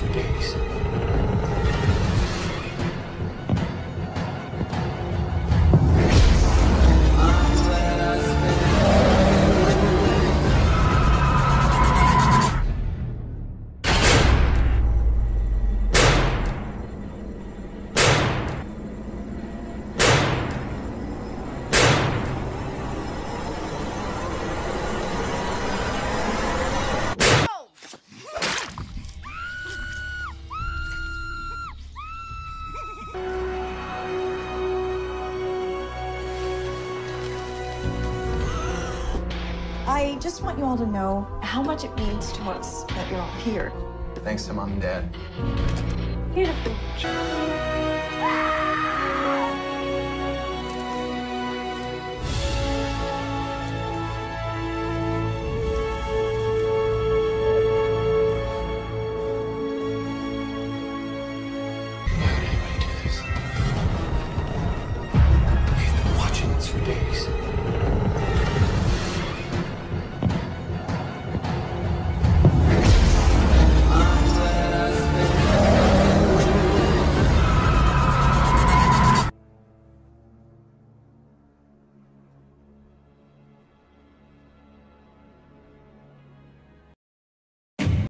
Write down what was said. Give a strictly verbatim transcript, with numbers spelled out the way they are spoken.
for days. I just want you all to know how much it means to us that you're all here. Thanks to Mom and Dad. Beautiful. Why would anybody do this? We've been watching this for days.